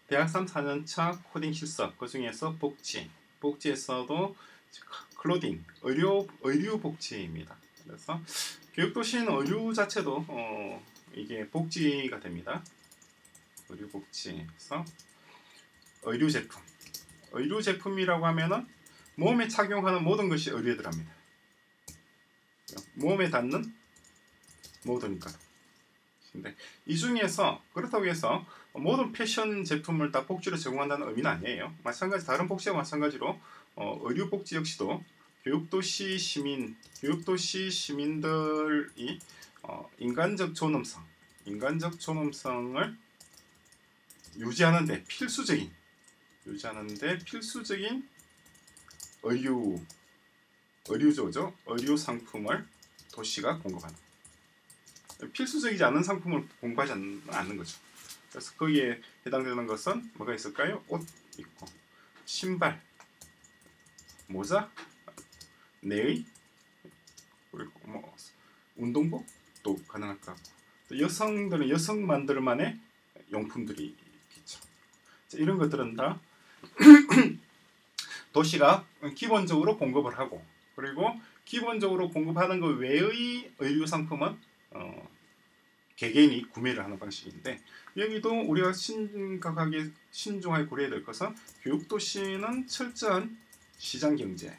대학 3, 4년차 코딩 실습, 그 중에서 복지에서도 클로딩, 의류 복지입니다. 그래서 교육도시는 의류 자체도 이게 복지가 됩니다. 의류 복지에서 의류 제품이라고 하면은 몸에 착용하는 모든 것이 의류에 들어갑니다. 몸에 닿는 모든 것. 근데 이 중에서 그렇다고 해서 모든 패션 제품을 다 복지로 제공한다는 의미는 아니에요. 다른 복지와 마찬가지로 의류 복지 역시도 교육도시 시민들이 인간적 존엄성을 유지하는데 필수적인 의류 상품을 도시가 공급하는. 필수적이지 않은 상품을 공급하지 않는 거죠. 그래서 거기에 해당되는 것은 뭐가 있을까요? 옷 있고, 신발, 모자, 내의, 그리고 뭐 운동복도 가능할 것 같고, 또 여성들은 여성만들만의 용품들이 있겠죠. 이런 것들은 다 도시가 기본적으로 공급을 하고, 그리고 기본적으로 공급하는 것 외의 의류 상품은 개개인이 구매를 하는 방식인데, 여기도 우리가 심각하게 신중하게 고려해야 될 것은 교육도시는 철저한 시장경제,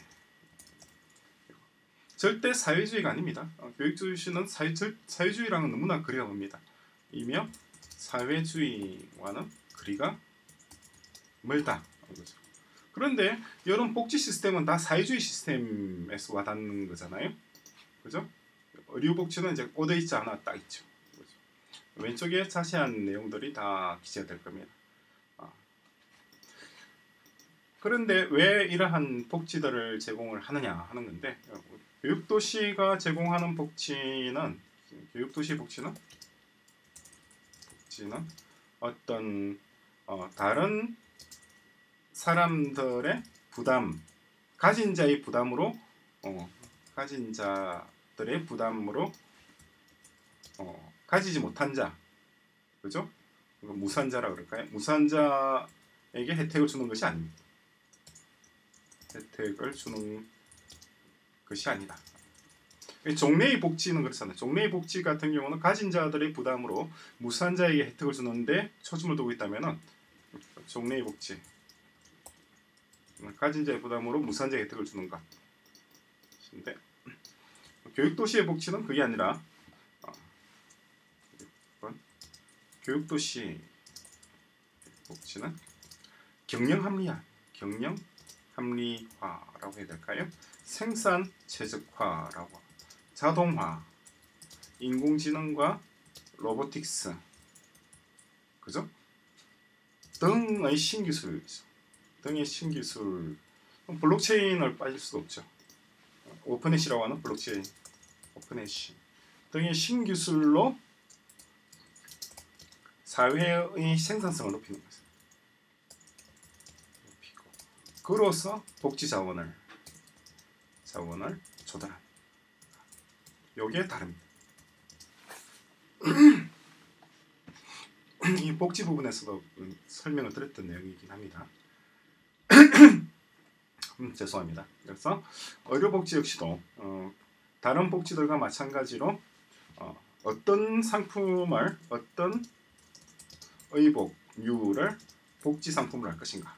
절대 사회주의가 아닙니다. 교육도시는 사회주의랑은 너무나 거리가 멉니다. 이며 사회주의와는 거리가 멀다. 그런데 이런 복지 시스템은 다 사회주의 시스템에서 와닿는 거잖아요. 그죠? 의료 복지는 이제 꽂아 있지 않아 딱 있죠. 그죠? 왼쪽에 자세한 내용들이 다 기재될 겁니다. 그런데 왜 이러한 복지들을 제공을 하느냐 하는 건데, 교육도시가 제공하는 복지는 어떤 다른 사람들의 부담, 가진 자들의 부담으로 가지지 못한 자, 그죠? 무산자라 그럴까요? 무산자에게 혜택을 주는 것이 아닙니다. 혜택을 주는 것이 아니다. 종래의 복지는 그렇잖아요. 종래의 복지 같은 경우는 가진 자들의 부담으로 무산자에게 혜택을 주는데 초점을 두고 있다면은 종래의 복지, 가진 자의 부담으로 무산자에게 혜택을 주는 것. 근데 교육도시의 복지는 그게 아니라 교육도시 복지는 경영합리화라고 해야 될까요? 생산 최적화라고, 자동화, 인공지능과 로보틱스, 그죠? 등의 신기술, 블록체인을 빠질 수도 없죠. 오픈해시라고 하는 블록체인, 오픈해시 등의 신기술로 사회의 생산성을 높이는 것입니다. 그로써 복지 자원을 조달한. 요게 다릅니다. 이 복지 부분에서도 설명을 드렸던 내용이긴 합니다. 죄송합니다. 그래서 의료복지 역시도 다른 복지들과 마찬가지로 어떤 상품을, 어떤 의복류를 복지 상품으로 할 것인가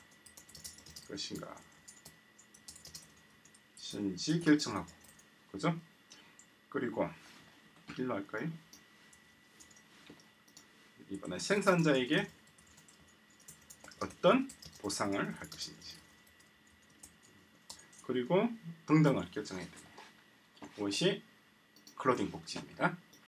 신지 결정하고, 그죠? 그리고 일로 할까요? 이번에 생산자에게 어떤 보상을 할 것인지, 그리고 등등을 결정해야 됩니다. 그것이 클로딩 복지입니다.